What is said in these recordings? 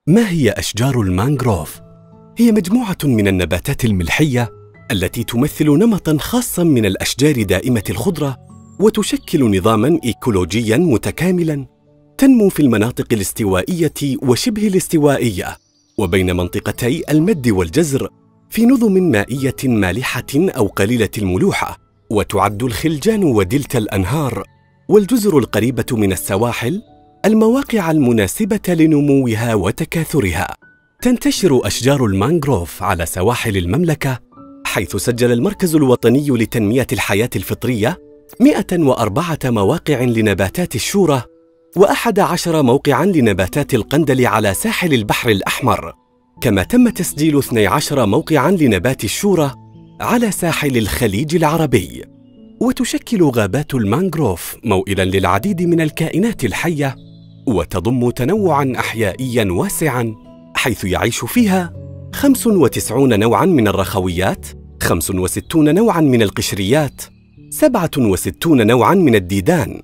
ما هي أشجار المانغروف؟ هي مجموعة من النباتات الملحية التي تمثل نمطاً خاصاً من الأشجار دائمة الخضرة، وتشكل نظاماً إيكولوجياً متكاملاً تنمو في المناطق الاستوائية وشبه الاستوائية، وبين منطقتي المد والجزر، في نظم مائية مالحة أو قليلة الملوحة. وتعد الخلجان ودلتا الأنهار والجزر القريبة من السواحل المواقع المناسبة لنموها وتكاثرها. تنتشر أشجار المانغروف على سواحل المملكة، حيث سجل المركز الوطني لتنمية الحياة الفطرية 104 مواقع لنباتات الشورى و11 موقعاً لنباتات القندل على ساحل البحر الأحمر، كما تم تسجيل 12 موقعاً لنبات الشورى على ساحل الخليج العربي. وتشكل غابات المانغروف موئلاً للعديد من الكائنات الحية، وتضم تنوعاً أحيائياً واسعاً، حيث يعيش فيها 95 نوعاً من الرخويات، 65 نوعاً من القشريات، 67 نوعاً من الديدان،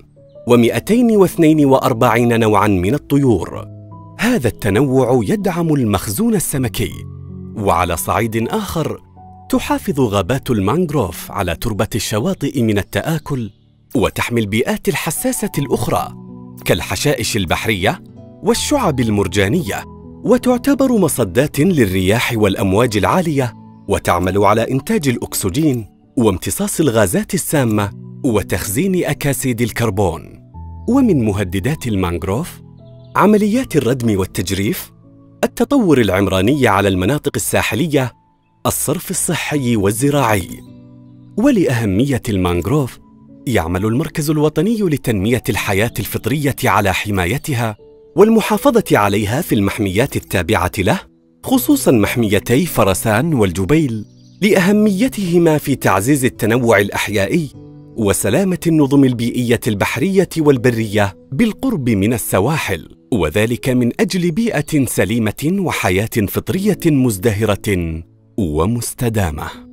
و242 نوعاً من الطيور. هذا التنوع يدعم المخزون السمكي. وعلى صعيد آخر، تحافظ غابات المانغروف على تربة الشواطئ من التآكل، وتحمي البيئات الحساسة الأخرى كالحشائش البحرية والشعب المرجانية، وتعتبر مصدات للرياح والأمواج العالية، وتعمل على إنتاج الأكسجين وامتصاص الغازات السامة وتخزين أكاسيد الكربون. ومن مهددات المانغروف عمليات الردم والتجريف، التطور العمراني على المناطق الساحلية، الصرف الصحي والزراعي. ولأهمية المانغروف، يعمل المركز الوطني لتنمية الحياة الفطرية على حمايتها والمحافظة عليها في المحميات التابعة له، خصوصاً محميتي فرسان والجبيل، لأهميتهما في تعزيز التنوع الأحيائي وسلامة النظم البيئية البحرية والبرية بالقرب من السواحل، وذلك من أجل بيئة سليمة وحياة فطرية مزدهرة ومستدامة.